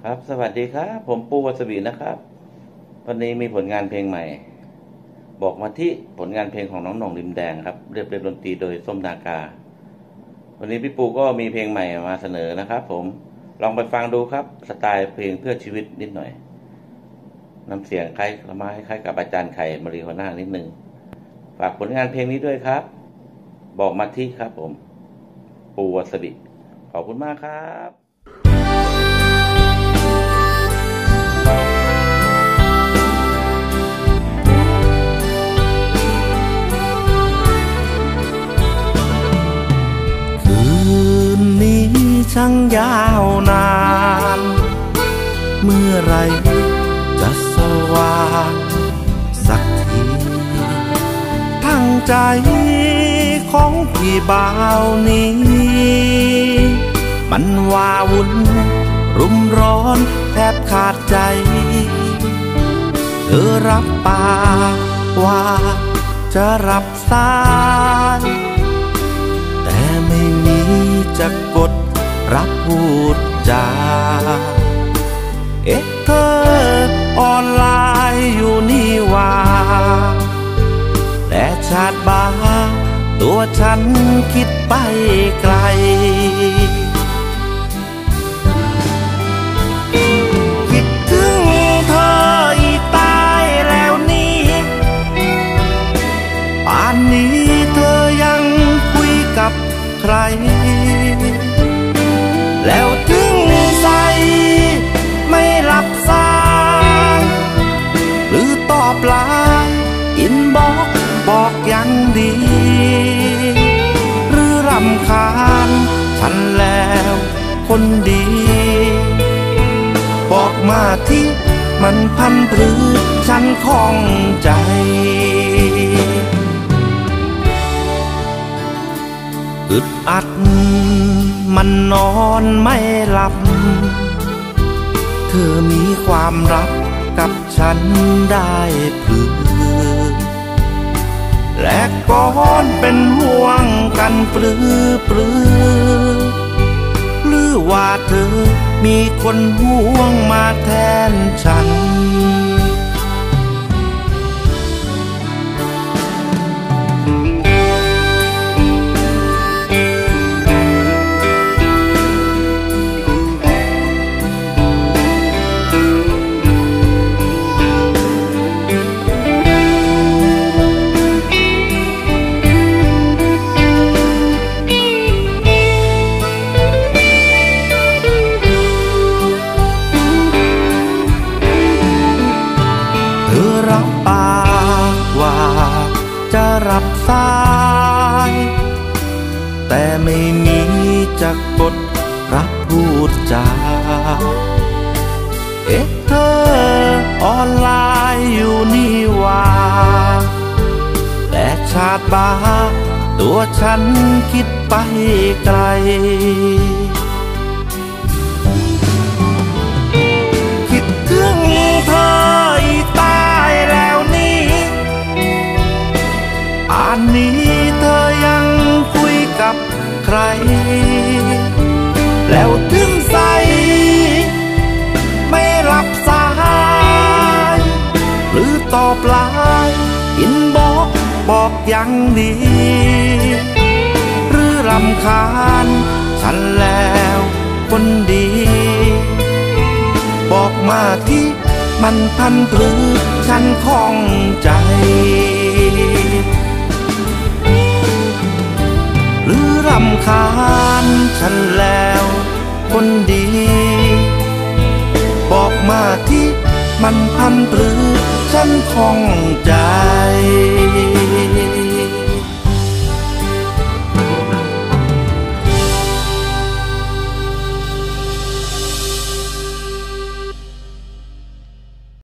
ครับสวัสดีครับผมปูวัสบีนะครับวันนี้มีผลงานเพลงใหม่บอกมาที่ผลงานเพลงของน้องหน่องริมแดงครับเรียบดนตรีโดยส้มนากาวันนี้พี่ปูก็มีเพลงใหม่มาเสนอนะครับผมลองไปฟังดูครับสไตล์เพลงเพื่อชีวิตนิดหน่อยน้ำเสียงคล้ายมาคล้ายกับอาจารย์ไข่มารีโฮน่านิดนึงฝากผลงานเพลงนี้ด้วยครับบอกมาที่ครับผมปูวัสบีขอบคุณมากครับช่างยาวนานเมื่อไรจะสว่างสักทีทั้งใจของพี่บ่าวนี้มันว้าวุ่นรุ่มร้อนแทบขาดใจเธอรับปากว่าจะรับสายแต่ไม่มีจะกดรับพูดจาเธอออนไลน์อยู่นี่ว่าแต่ชาติบ้าตัวฉันคิดไปไกลคิดถึงเธออีกตายแล้วนี่ป่านนี้เธอยังคุยกับใครแล้วถึงใส่ไม่รับสายหรือตอบไลน์อินบ็อกซ์บอกยังดีหรือรำคาญฉันแล้วคนดีบอกมาที่มันพันหรือฉันคล่องใจอึดอัดมันนอนไม่หลับเธอมีความรักกับฉันได้เพื่อและก่อนเป็นห่วงกันปรือหรือว่าเธอมีคนห่วงมาแทนฉันรับสายแต่ไม่มีจะกดรับพูดจาเธอออนไลน์อยู่นี่ว่าและชาติบ้าตัวฉันคิดไปไกลคิดถึงเธออีกตายแล้วนี่ป่านนี้เธอยังคุยกับใครแล้วถึงใส่ไม่รับสายหรือตอบไลน์อินบ็อกซ์บอกยังดีหรือรำคาญฉันแล้วคนดีบอกมาที่มันพันหรือฉันคล่องใจหรือรำคาญฉันแล้วคนดีบอกมาที่มันพันหรือฉันคล่องใจ